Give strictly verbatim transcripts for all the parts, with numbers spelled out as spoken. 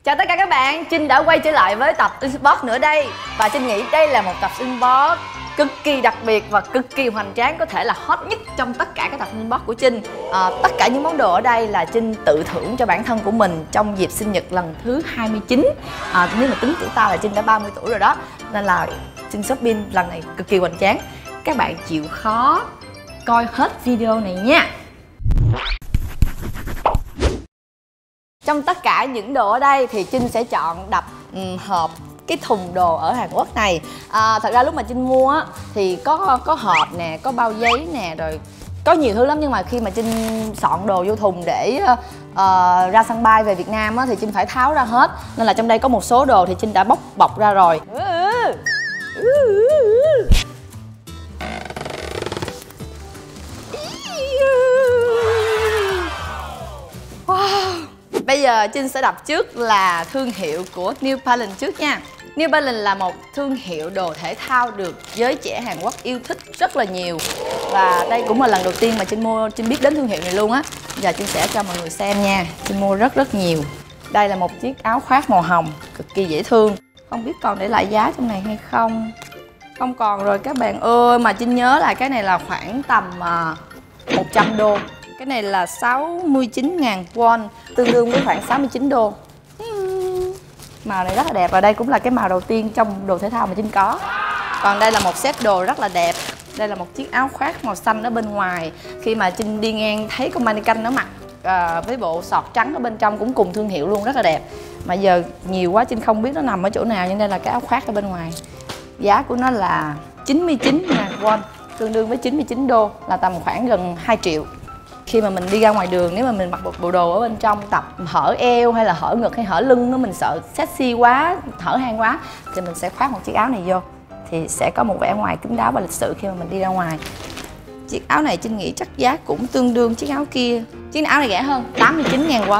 Chào tất cả các bạn, Trinh đã quay trở lại với tập Inbox nữa đây. Và Trinh nghĩ đây là một tập Inbox cực kỳ đặc biệt và cực kỳ hoành tráng, có thể là hot nhất trong tất cả các tập Inbox của Trinh. à, Tất cả những món đồ ở đây là Trinh tự thưởng cho bản thân của mình trong dịp sinh nhật lần thứ hai mươi chín. à, Nếu mà tính tuổi ta là Trinh đã ba mươi tuổi rồi đó. Nên là Trinh shopping lần này cực kỳ hoành tráng. Các bạn chịu khó coi hết video này nha. Trong tất cả những đồ ở đây thì Trinh sẽ chọn đập um, hộp cái thùng đồ ở Hàn Quốc này. à, Thật ra lúc mà Trinh mua á, thì có có hộp nè, có bao giấy nè, rồi có nhiều thứ lắm. Nhưng mà khi mà Trinh soạn đồ vô thùng để uh, ra sân bay về Việt Nam á, thì Trinh phải tháo ra hết. Nên là trong đây có một số đồ thì Trinh đã bóc bọc ra rồi. Wow. Bây giờ Trinh sẽ đọc trước là thương hiệu của New Balance trước nha. New Balance là một thương hiệu đồ thể thao được giới trẻ Hàn Quốc yêu thích rất là nhiều. Và đây cũng là lần đầu tiên mà Trinh mua, Trinh biết đến thương hiệu này luôn á. Giờ Trinh sẽ cho mọi người xem nha. Trinh mua rất rất nhiều. Đây là một chiếc áo khoác màu hồng, cực kỳ dễ thương. Không biết còn để lại giá trong này hay không. Không còn rồi các bạn ơi. Mà Trinh nhớ là cái này là khoảng tầm uh, một trăm đô. Cái này là sáu mươi chín ngàn won, tương đương với khoảng sáu mươi chín đô. Màu này rất là đẹp. Và đây cũng là cái màu đầu tiên trong đồ thể thao mà Trinh có. Còn đây là một set đồ rất là đẹp. Đây là một chiếc áo khoác màu xanh ở bên ngoài. Khi mà Trinh đi ngang thấy con mannequin nó mặc à, với bộ sọt trắng ở bên trong cũng cùng thương hiệu luôn, rất là đẹp. Mà giờ nhiều quá Trinh không biết nó nằm ở chỗ nào, nhưng đây là cái áo khoác ở bên ngoài. Giá của nó là chín mươi chín ngàn won, tương đương với chín mươi chín đô, là tầm khoảng gần hai triệu. Khi mà mình đi ra ngoài đường, nếu mà mình mặc một bộ đồ ở bên trong tập hở eo hay là hở ngực hay hở lưng nó, mình sợ sexy quá, hở hang quá, thì mình sẽ khoác một chiếc áo này vô, thì sẽ có một vẻ ngoài kín đáo và lịch sự khi mà mình đi ra ngoài. Chiếc áo này Trinh nghĩ chắc giá cũng tương đương chiếc áo kia. Chiếc áo này rẻ hơn, tám mươi chín ngàn won.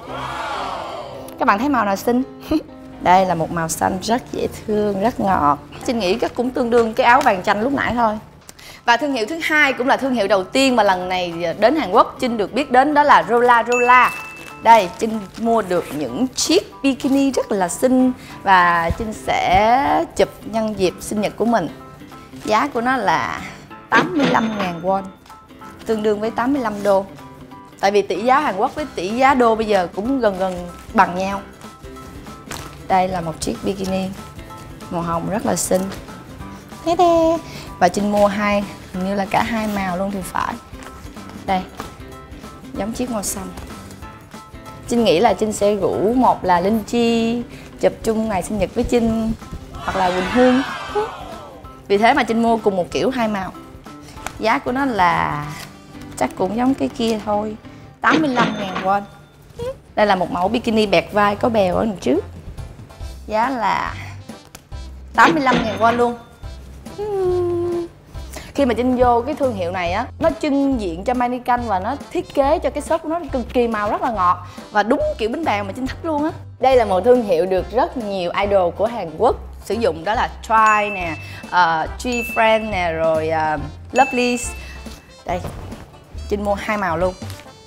Các bạn thấy màu nào xinh? Đây là một màu xanh rất dễ thương, rất ngọt. Trinh nghĩ chắc cũng tương đương cái áo vàng chanh lúc nãy thôi. Và thương hiệu thứ hai cũng là thương hiệu đầu tiên mà lần này đến Hàn Quốc Trinh được biết đến, đó là Rolla Rolla. Đây, Trinh mua được những chiếc bikini rất là xinh và Trinh sẽ chụp nhân dịp sinh nhật của mình. Giá của nó là tám mươi lăm ngàn won, tương đương với tám mươi lăm đô. Tại vì tỷ giá Hàn Quốc với tỷ giá đô bây giờ cũng gần gần bằng nhau. Đây là một chiếc bikini màu hồng rất là xinh. Thế đây. Và Trinh mua hai, hình như là cả hai màu luôn thì phải. Đây, giống chiếc màu xanh. Trinh nghĩ là Trinh sẽ rủ một là Linh Chi chụp chung ngày sinh nhật với Trinh, hoặc là Quỳnh Hương. Vì thế mà Trinh mua cùng một kiểu hai màu. Giá của nó là chắc cũng giống cái kia thôi, tám mươi lăm ngàn won. Đây là một mẫu bikini bẹt vai có bèo ở đằng trước. Giá là tám mươi lăm ngàn won luôn. Khi mà Trinh vô cái thương hiệu này á, nó trưng diện cho mannequin và nó thiết kế cho cái shop của nó cực kỳ màu rất là ngọt và đúng kiểu bánh bèo mà Trinh thích luôn á. Đây là một thương hiệu được rất nhiều idol của Hàn Quốc sử dụng, đó là Try nè, uh, G-Friend nè, rồi uh, Lovely. Đây, Trinh mua hai màu luôn,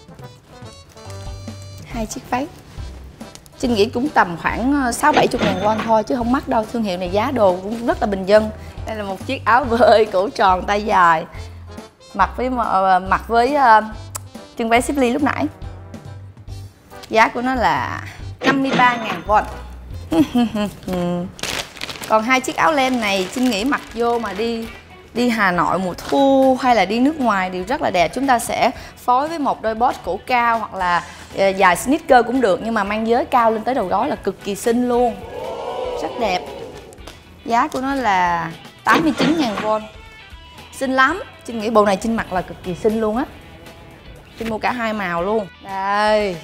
hai chiếc váy. Trinh nghĩ cũng tầm khoảng sáu bảy chục ngàn won thôi chứ không mắc đâu. Thương hiệu này giá đồ cũng rất là bình dân. Đây là một chiếc áo bơi cổ tròn tay dài, mặc với uh, mặc với uh, chân váy xếp ly lúc nãy. Giá của nó là năm mươi ba ngàn won. Còn hai chiếc áo len này Trinh nghĩ mặc vô mà đi đi Hà Nội mùa thu hay là đi nước ngoài đều rất là đẹp. Chúng ta sẽ phối với một đôi bot cổ cao hoặc là uh, dài sneaker cũng được, nhưng mà mang giới cao lên tới đầu gối là cực kỳ xinh luôn, rất đẹp. Giá của nó là tám mươi chín ngàn won. Xinh lắm. Trinh nghĩ bộ này Trinh mặc là cực kỳ xinh luôn á. Trinh mua cả hai màu luôn. Đây.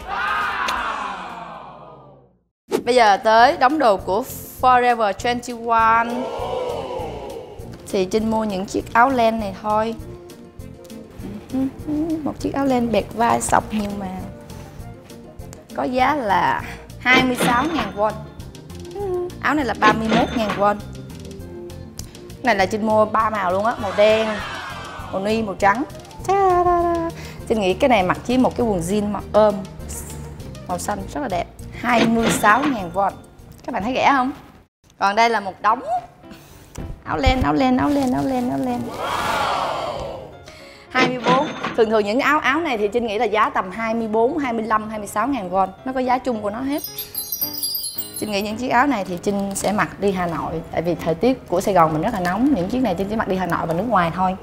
Bây giờ tới đống đồ của Forever hai mươi mốt. Thì Trinh mua những chiếc áo len này thôi. Một chiếc áo len bẹt vai sọc nhiều màu, có giá là hai mươi sáu ngàn won. Áo này là ba mươi mốt ngàn won. Này là Trinh mua ba màu luôn á, màu đen, màu nude, màu trắng. Trinh nghĩ cái này mặc với một cái quần jean mặc ôm màu xanh rất là đẹp. hai mươi sáu nghìn won. Các bạn thấy rẻ không? Còn đây là một đống áo len, áo len, áo len, áo len, áo len hai mươi bốn. Thường thường những áo áo này thì Trinh nghĩ là giá tầm hai mươi bốn, hai mươi lăm, hai mươi sáu ngàn won. Nó có giá chung của nó hết. Trinh nghĩ những chiếc áo này thì Trinh sẽ mặc đi Hà Nội. Tại vì thời tiết của Sài Gòn mình rất là nóng. Những chiếc này Trinh chỉ mặc đi Hà Nội và nước ngoài thôi.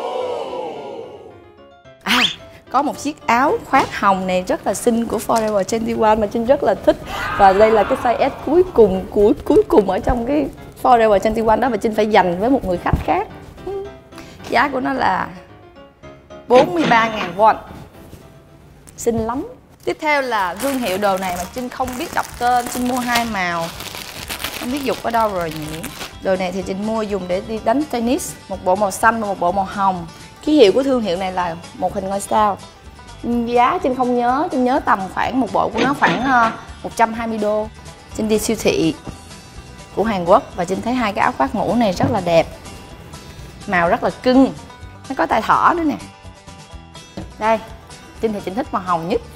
À, có một chiếc áo khoác hồng này rất là xinh của Forever hai mươi mốt mà Trinh rất là thích. Và đây là cái size S cuối cùng của cuối cùng ở trong cái Forever hai mươi mốt đó, và Trinh phải dành với một người khách khác. Giá của nó là bốn mươi ba ngàn won. Xinh lắm. Tiếp theo là thương hiệu đồ này mà Trinh không biết đọc tên. Trinh mua hai màu, không biết Dục ở đâu rồi nhỉ. Đồ này thì Trinh mua dùng để đi đánh tennis. Một bộ màu xanh và một bộ màu hồng. Ký hiệu của thương hiệu này là một hình ngôi sao. Giá Trinh không nhớ, Trinh nhớ tầm khoảng một bộ của nó khoảng một trăm hai mươi đô. Trinh đi siêu thị của Hàn Quốc và Trinh thấy hai cái áo khoác ngủ này rất là đẹp. Màu rất là cưng. Nó có tay thỏ nữa nè. Đây, Trinh thì Trinh thích màu hồng nhất.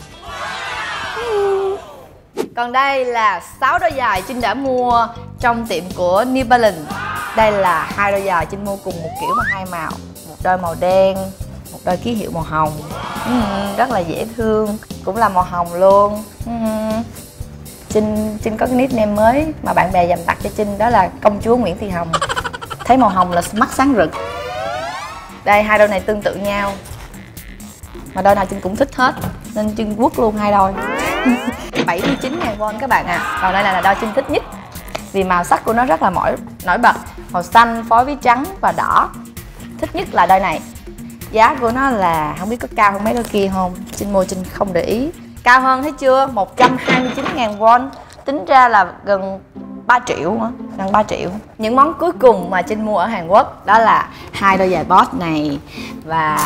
Còn đây là sáu đôi giày Trinh đã mua trong tiệm của New Balance. Đây là hai đôi giày Trinh mua cùng một kiểu mà hai màu. Một đôi màu đen, một đôi ký hiệu màu hồng. uhm, Rất là dễ thương. Cũng là màu hồng luôn. uhm. Trinh, Trinh có cái nickname mới mà bạn bè dành tặng cho Trinh, đó là công chúa Nguyễn Thị Hồng. Thấy màu hồng là mắt sáng rực. Đây, hai đôi này tương tự nhau mà đôi nào Trinh cũng thích hết nên Trinh quất luôn hai đôi. bảy mươi chín ngàn won các bạn à. Còn đây là, là đôi Trinh thích nhất vì màu sắc của nó rất là nổi nổi bật, màu xanh phối với trắng và đỏ. Thích nhất là đôi này. Giá của nó là không biết có cao hơn mấy đôi kia không, Trinh mua Trinh không để ý. Cao hơn thấy chưa, một trăm hai mươi chín ngàn won, tính ra là gần ba triệu hả? Gần ba triệu. Những món cuối cùng mà Trinh mua ở Hàn Quốc đó là hai đôi giày Boss này và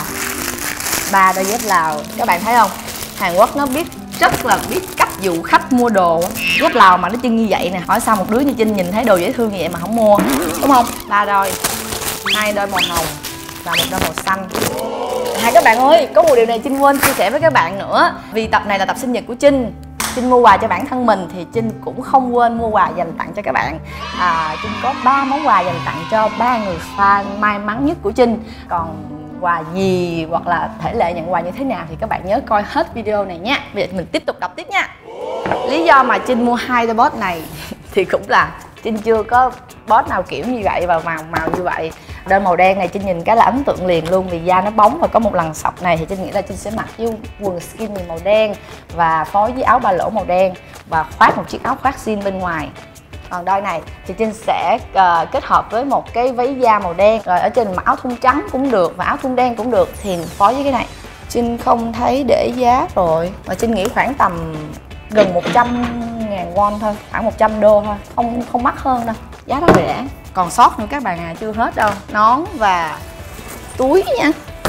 ba đôi dép Lào. Các bạn thấy không? Hàn Quốc nó biết rất là biết cách dụ khách mua đồ. Dép Lào mà nó chân như vậy nè, hỏi sao một đứa như Trinh nhìn thấy đồ dễ thương như vậy mà không mua, đúng không? Ba đôi, hai đôi màu hồng và một đôi màu xanh. Hai các bạn ơi, có một điều này Trinh quên chia sẻ với các bạn nữa. Vì tập này là tập sinh nhật của Trinh, Trinh mua quà cho bản thân mình thì Trinh cũng không quên mua quà dành tặng cho các bạn. à, Trinh có ba món quà dành tặng cho ba người fan may mắn nhất của Trinh. Còn quà gì hoặc là thể lệ nhận quà như thế nào thì các bạn nhớ coi hết video này nha. Bây giờ mình tiếp tục đọc tiếp nha. Lý do mà Trinh mua hai đôi Boss này thì cũng là Trinh chưa có Boss nào kiểu như vậy và màu màu như vậy. Đôi màu đen này Trinh nhìn cái là ấn tượng liền luôn vì da nó bóng và có một lần sọc này thì Trinh nghĩ là Trinh sẽ mặc với quần skinny màu đen và phối với áo ba lỗ màu đen và khoác một chiếc áo khoác jean bên ngoài. Còn đôi này thì Trinh sẽ uh, kết hợp với một cái váy da màu đen, rồi ở trên mặc áo thun trắng cũng được và áo thun đen cũng được thì phối với cái này. Trinh không thấy để giá rồi và Trinh nghĩ khoảng tầm gần một trăm ngàn won thôi, khoảng một trăm đô thôi, không không mắc hơn đâu, giá rất rẻ. Còn sót nữa các bạn à, chưa hết đâu, nón và túi nha.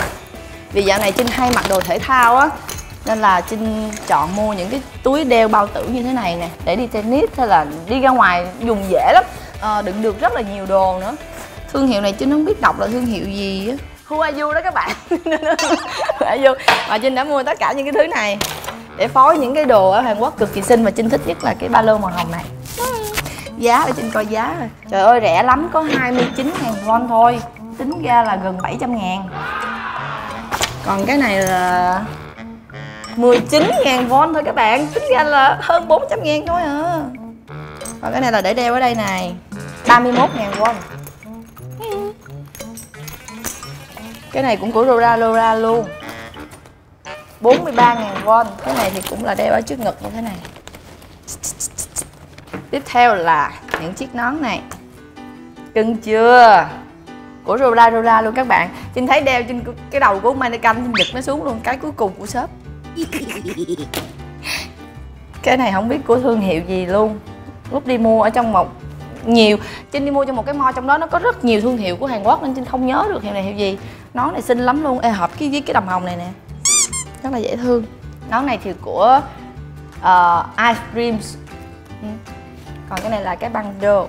Vì dạo này Trinh hay mặc đồ thể thao á nên là Trinh chọn mua những cái túi đeo bao tử như thế này nè để đi tennis hay là đi ra ngoài dùng dễ lắm, à, đựng được rất là nhiều đồ nữa. Thương hiệu này Trinh không biết đọc là thương hiệu gì á, Huayu đó các bạn. Huayu. Mà Trinh đã mua tất cả những cái thứ này để phối những cái đồ ở Hàn Quốc cực kỳ xinh, và Trinh thích nhất là cái ba lô màu hồng này. Giá để Trinh coi giá rồi. Trời ơi rẻ lắm, có hai mươi chín ngàn won thôi, tính ra là gần bảy trăm ngàn. Còn cái này là mười chín ngàn won thôi các bạn, tính ra là hơn bốn trăm ngàn thôi à. Còn cái này là để đeo ở đây này, ba mươi mốt ngàn won. Cái này cũng của Lora Lora luôn, bốn mươi ba ngàn won. Cái này thì cũng là đeo ở trước ngực như thế này. Tiếp theo là những chiếc nón này, cưng chưa, của Lora Lora luôn các bạn. Trinh thấy đeo trên cái đầu của mannequin, Trinh giật nó xuống luôn, cái cuối cùng của shop. Cái này không biết của thương hiệu gì luôn. Lúc đi mua ở trong một nhiều Trinh đi mua trong một cái mall, trong đó nó có rất nhiều thương hiệu của Hàn Quốc nên Trinh không nhớ được hiệu này hiệu gì. Nón này xinh lắm luôn. Ê, hợp cái với cái đầm hồng này nè, rất là dễ thương. Nón này thì của uh, Ice Dreams. ừ. Còn cái này là cái băng đô,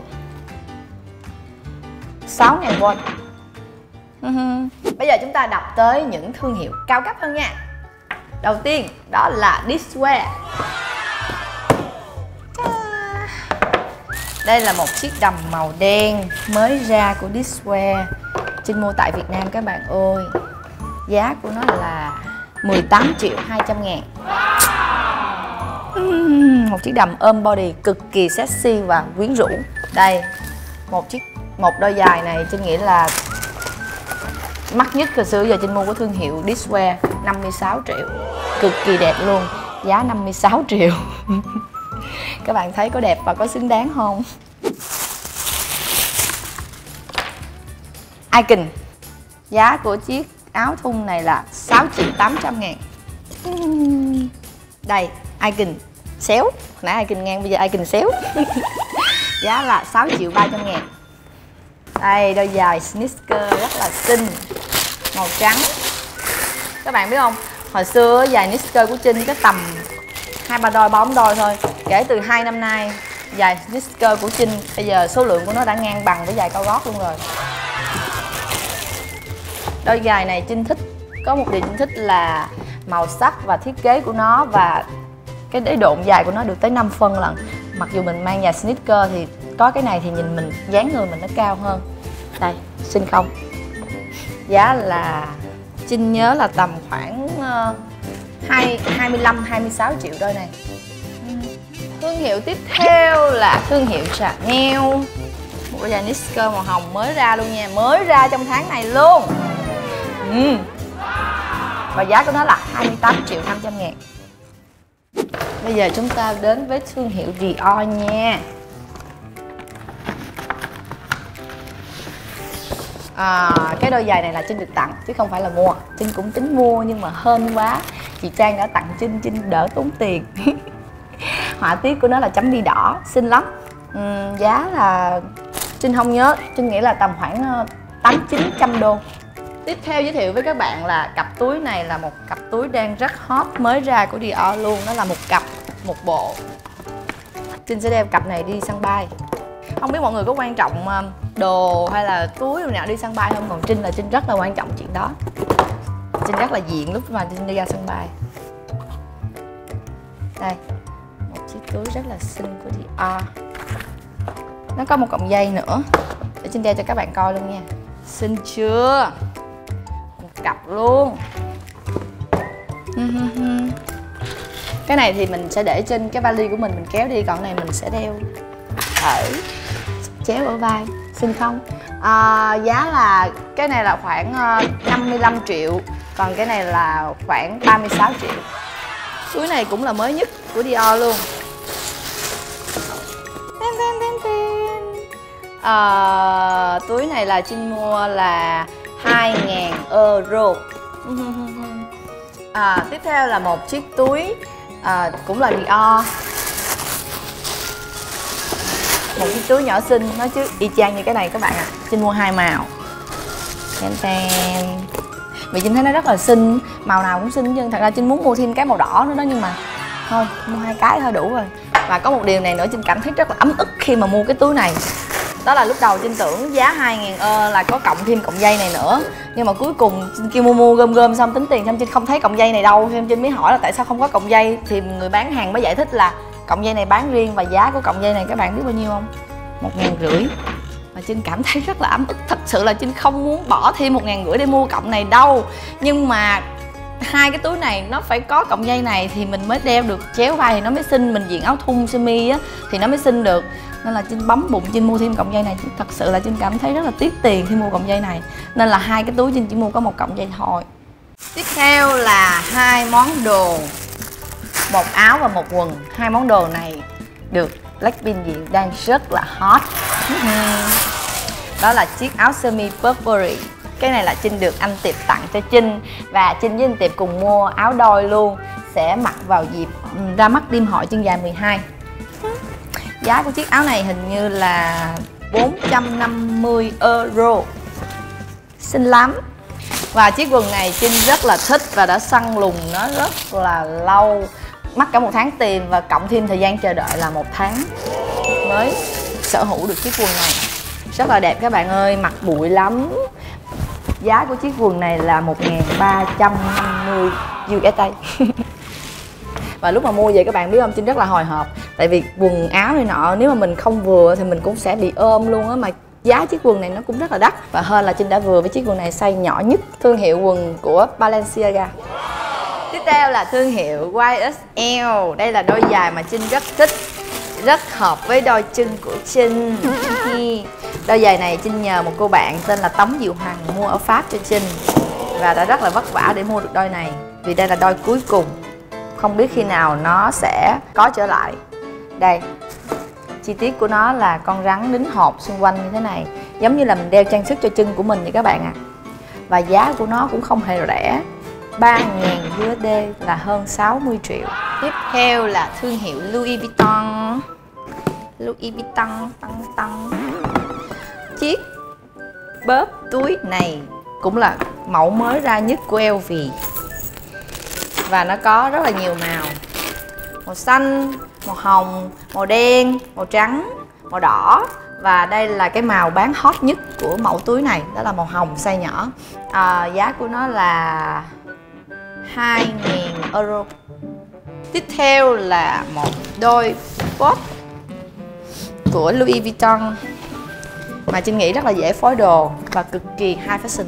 sáu ngàn won. Bây giờ chúng ta đọc tới những thương hiệu cao cấp hơn nha. Đầu tiên đó là Dishware. Đây là một chiếc đầm màu đen mới ra của Diswear. Trinh mua tại Việt Nam các bạn ơi. Giá của nó là mười tám triệu hai trăm ngàn. uhm, Một chiếc đầm ôm body cực kỳ sexy và quyến rũ. Đây, một chiếc một đôi giày này Trinh nghĩ là mắc nhất từ xưa giờ Trinh mua của thương hiệu Diswear, năm mươi sáu triệu. Cực kỳ đẹp luôn, giá năm mươi sáu triệu. Các bạn thấy có đẹp và có xứng đáng không? Icon. Giá của chiếc áo thun này là sáu triệu tám trăm ngàn. Đây, Icon xéo. Hồi nãy Icon ngang, bây giờ Icon xéo. Giá là sáu triệu ba trăm ngàn. Đây, đôi giày sneaker rất là xinh, màu trắng. Các bạn biết không, hồi xưa giày sneaker của Trinh cái tầm hai ba đôi, bốn đôi thôi. Kể từ hai năm nay, giày sneaker của Trinh bây giờ số lượng của nó đã ngang bằng với giày cao gót luôn rồi. Đôi giày này Trinh thích, có một điều Trinh thích là màu sắc và thiết kế của nó, và cái đế độn dài của nó được tới năm phân lận. Mặc dù mình mang giày sneaker thì có cái này thì nhìn mình, dáng người mình nó cao hơn. Đây, xinh không? Giá là Trinh nhớ là tầm khoảng uh, hai mươi lăm hai mươi sáu triệu đôi này. Thương hiệu tiếp theo là thương hiệu Chanel. Một đôi giày sneaker màu hồng mới ra luôn nha, mới ra trong tháng này luôn. uhm. Và giá của nó là hai mươi tám triệu năm trăm ngàn. Bây giờ chúng ta đến với thương hiệu Dior nha. À, cái đôi giày này là Trinh được tặng chứ không phải là mua. Trinh cũng tính mua nhưng mà hên quá, chị Trang đã tặng Trinh, Trinh đỡ tốn tiền. Họa tiết của nó là chấm bi đỏ, xinh lắm. uhm, Giá là Trinh không nhớ, Trinh nghĩ là tầm khoảng tám chín trăm đô. Tiếp theo giới thiệu với các bạn là cặp túi này là một cặp túi đang rất hot, mới ra của Dior luôn. Nó là một cặp, một bộ. Trinh sẽ đeo cặp này đi săn bay. Không biết mọi người có quan trọng đồ hay là túi nào đi săn bay không? Còn Trinh là Trinh rất là quan trọng chuyện đó. Trinh rất là diện lúc mà Trinh đi ra sân bay. Đây, một chiếc túi rất là xinh của Dior. Nó có một cọng dây nữa, để Trinh đeo cho các bạn coi luôn nha. Xinh chưa? Một cặp luôn. Cái này thì mình sẽ để trên cái vali của mình, mình kéo đi. Còn này mình sẽ đeo ở chéo ở vai. Xinh không? À, giá là cái này là khoảng năm mươi lăm triệu, còn cái này là khoảng ba mươi sáu triệu. Túi này cũng là mới nhất của Dior luôn. À, túi này là Trinh mua là hai ngàn euro. À, tiếp theo là một chiếc túi à, cũng là Dior. Một chiếc túi nhỏ xinh, nó chứ y chang như cái này các bạn ạ. À. Trinh mua hai màu. Ten ten. Vì Trinh thấy nó rất là xinh, màu nào cũng xinh, nhưng thật ra Trinh muốn mua thêm cái màu đỏ nữa đó, nhưng mà thôi mua hai cái thôi đủ rồi. Và có một điều này nữa Trinh cảm thấy rất là ấm ức khi mà mua cái túi này. Đó là lúc đầu Trinh tưởng giá hai ngàn ơ là có cộng thêm cọng dây này nữa, nhưng mà cuối cùng Trinh kêu mua mua gom gom xong tính tiền xong Trinh không thấy cọng dây này đâu. Thêm Trinh mới hỏi là tại sao không có cọng dây, thì người bán hàng mới giải thích là cọng dây này bán riêng, và giá của cọng dây này các bạn biết bao nhiêu không? Một ngàn rưỡi. Và Trinh cảm thấy rất là ấm ức. Thật sự là Trinh không muốn bỏ thêm một ngàn rưỡi để mua cọng này đâu, nhưng mà hai cái túi này nó phải có cọng dây này thì mình mới đeo được chéo vai thì nó mới xinh. Mình diện áo thun sơ mi á thì nó mới xinh được. Nên là Trinh bấm bụng Trinh mua thêm cọng dây này. Thật sự là Trinh cảm thấy rất là tiếc tiền khi mua cọng dây này, nên là hai cái túi Trinh chỉ mua có một cọng dây thôi. Tiếp theo là hai món đồ, một áo và một quần. Hai món đồ này được Blackpink diện đang rất là hot. Đó là chiếc áo sơ mi Burberry. Cái này là Trinh được anh Tiệp tặng cho Trinh, và Trinh với anh Tiệp cùng mua áo đôi luôn, sẽ mặc vào dịp ra mắt đêm hội chân dài mười hai. Giá của chiếc áo này hình như là bốn trăm năm mươi euro. Xinh lắm. Và chiếc quần này Trinh rất là thích và đã săn lùng nó rất là lâu, mất cả một tháng tiền và cộng thêm thời gian chờ đợi là một tháng mới sở hữu được chiếc quần này. Rất là đẹp các bạn ơi, mặc bụi lắm. Giá của chiếc quần này là một nghìn ba trăm năm mươi u ét a. Và lúc mà mua về các bạn biết không, Trinh rất là hồi hộp. Tại vì quần áo này nọ nếu mà mình không vừa thì mình cũng sẽ bị ôm luôn á, mà giá chiếc quần này nó cũng rất là đắt. Và hơn là Trinh đã vừa với chiếc quần này size nhỏ nhất, thương hiệu quần của Balenciaga. Tiếp theo là thương hiệu Y S L. Đây là đôi giày mà Trinh rất thích, rất hợp với đôi chân của Trinh. Đôi giày này Trinh nhờ một cô bạn tên là Tống Diệu Hằng mua ở Pháp cho Trinh, và đã rất là vất vả để mua được đôi này, vì đây là đôi cuối cùng, không biết khi nào nó sẽ có trở lại. Đây, chi tiết của nó là con rắn đính hộp xung quanh như thế này, giống như là mình đeo trang sức cho chân của mình vậy các bạn ạ. À. Và giá của nó cũng không hề rẻ, ba nghìn U S D là hơn sáu mươi triệu. Tiếp theo là thương hiệu Louis Vuitton. Louis Vuitton tăng tăng. Chiếc bóp túi này cũng là mẫu mới ra nhất của L V, và nó có rất là nhiều màu: màu xanh, màu hồng, màu đen, màu trắng, màu đỏ. Và đây là cái màu bán hot nhất của mẫu túi này, đó là màu hồng size nhỏ. À, giá của nó là hai nghìn euro. Tiếp theo là một đôi bóp của Louis Vuitton mà Trinh nghĩ rất là dễ phối đồ và cực kỳ high fashion.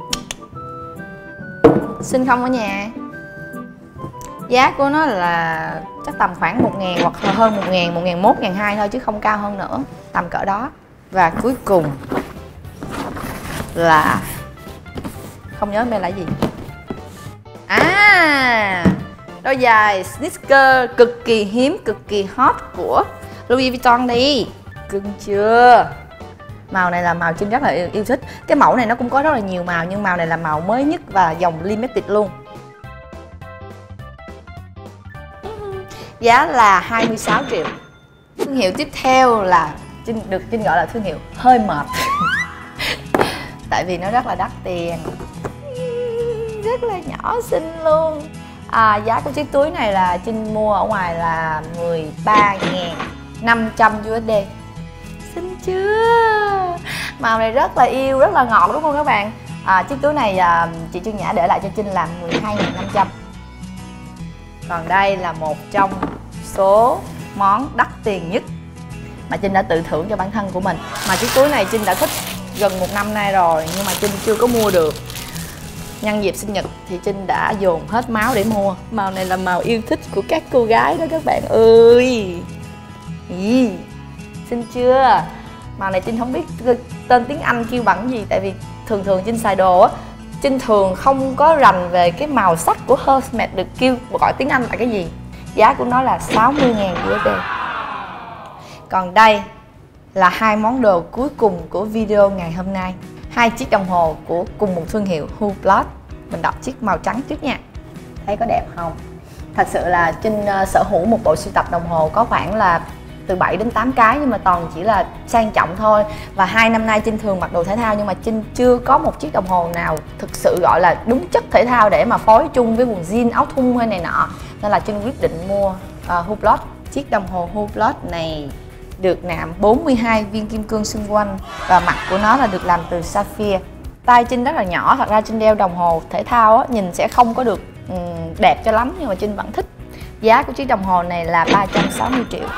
Xinh không ở nhà? Giá của nó là chắc tầm khoảng một ngàn hoặc hơn một ngàn, một ngàn một, một ngàn hai thôi chứ không cao hơn nữa, tầm cỡ đó. Và cuối cùng là không nhớ bên là gì. À, đôi giày sneaker cực kỳ hiếm, cực kỳ hot của Louis Vuitton đi. Cưng chưa? Màu này là màu Trinh rất là yêu, yêu thích. Cái mẫu này nó cũng có rất là nhiều màu, nhưng màu này là màu mới nhất và dòng limited luôn. Giá là hai mươi sáu triệu. Thương hiệu tiếp theo là Trinh được Trinh gọi là thương hiệu hơi mệt. Tại vì nó rất là đắt tiền, rất là nhỏ xinh luôn. À, giá của chiếc túi này là Trinh mua ở ngoài là mười ba nghìn năm trăm U S D. Xinh chưa? Màu này rất là yêu, rất là ngọt đúng không các bạn? À, chiếc túi này à, chị Trương Nhã để lại cho Trinh là mười hai nghìn năm trăm. Còn đây là một trong số món đắt tiền nhất mà Trinh đã tự thưởng cho bản thân của mình. Mà chiếc túi này Trinh đã thích gần một năm nay rồi, nhưng mà Trinh chưa có mua được. Nhân dịp sinh nhật thì Trinh đã dồn hết máu để mua. Màu này là màu yêu thích của các cô gái đó các bạn ơi. Ý, xinh chưa? Màu này Trinh không biết tên tiếng Anh kêu bằng gì, tại vì thường thường Trinh xài đồ á, Trinh thường không có rành về cái màu sắc của Hermès được kêu gọi tiếng Anh là cái gì. Giá của nó là sáu mươi nghìn U S D. Còn đây là hai món đồ cuối cùng của video ngày hôm nay. Hai chiếc đồng hồ của cùng một thương hiệu Hublot. Mình đọc chiếc màu trắng trước nha. Thấy có đẹp không? Thật sự là Trinh uh, sở hữu một bộ sưu tập đồng hồ có khoảng là từ bảy đến tám cái, nhưng mà toàn chỉ là sang trọng thôi. Và hai năm nay Trinh thường mặc đồ thể thao, nhưng mà Trinh chưa có một chiếc đồng hồ nào thực sự gọi là đúng chất thể thao để mà phối chung với quần jean, áo thun hay này nọ. Nên là Trinh quyết định mua uh, Hublot. Chiếc đồng hồ Hublot này được nạm bốn mươi hai viên kim cương xung quanh, và mặt của nó là được làm từ sapphire. Tay Trinh rất là nhỏ, thật ra Trinh đeo đồng hồ thể thao á, nhìn sẽ không có được um, đẹp cho lắm, nhưng mà Trinh vẫn thích. Giá của chiếc đồng hồ này là ba trăm sáu mươi triệu.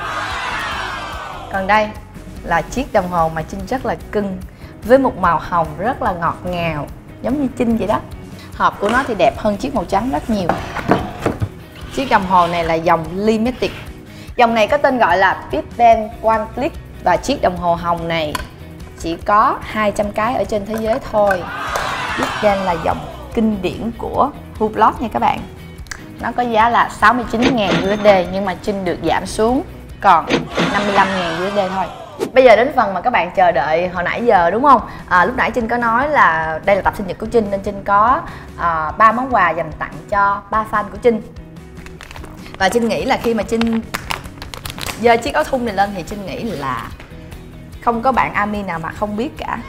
Còn đây là chiếc đồng hồ mà Trinh rất là cưng, với một màu hồng rất là ngọt ngào, giống như Trinh vậy đó. Hộp của nó thì đẹp hơn chiếc màu trắng rất nhiều. Chiếc đồng hồ này là dòng limited. Dòng này có tên gọi là Big Ben One Click, và chiếc đồng hồ hồng này chỉ có hai trăm cái ở trên thế giới thôi. Big Ben là dòng kinh điển của Hublot nha các bạn. Nó có giá là sáu mươi chín nghìn U S D, nhưng mà Trinh được giảm xuống còn năm mươi lăm nghìn U S D thôi. Bây giờ đến phần mà các bạn chờ đợi hồi nãy giờ đúng không? À, lúc nãy Trinh có nói là đây là tập sinh nhật của Trinh, nên Trinh có ba à, món quà dành tặng cho ba fan của Trinh. Và Trinh nghĩ là khi mà Trinh giơ chiếc áo thun này lên thì Trinh nghĩ là không có bạn Ami nào mà không biết cả.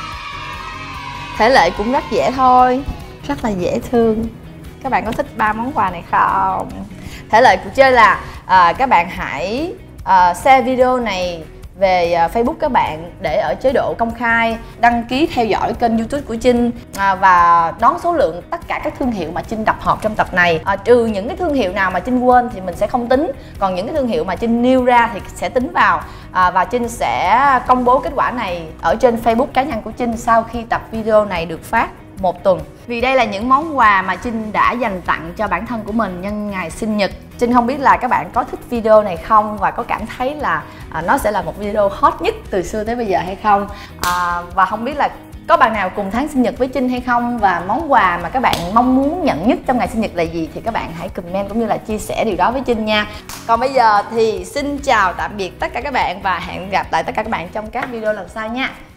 Thể lệ cũng rất dễ thôi, rất là dễ thương. Các bạn có thích ba món quà này không? Thể lệ cuộc chơi là à, các bạn hãy à, share video này về Facebook các bạn để ở chế độ công khai, đăng ký theo dõi kênh YouTube của Trinh à, và đón số lượng tất cả các thương hiệu mà Trinh đập hộp trong tập này. À, trừ những cái thương hiệu nào mà Trinh quên thì mình sẽ không tính, còn những cái thương hiệu mà Trinh nêu ra thì sẽ tính vào. À, và Trinh sẽ công bố kết quả này ở trên Facebook cá nhân của Trinh sau khi tập video này được phát một tuần. Vì đây là những món quà mà Trinh đã dành tặng cho bản thân của mình nhân ngày sinh nhật. Trinh không biết là các bạn có thích video này không và có cảm thấy là à, nó sẽ là một video hot nhất từ xưa tới bây giờ hay không. À, và không biết là có bạn nào cùng tháng sinh nhật với Trinh hay không, và món quà mà các bạn mong muốn nhận nhất trong ngày sinh nhật là gì thì các bạn hãy comment cũng như là chia sẻ điều đó với Trinh nha. Còn bây giờ thì xin chào tạm biệt tất cả các bạn và hẹn gặp lại tất cả các bạn trong các video lần sau nha.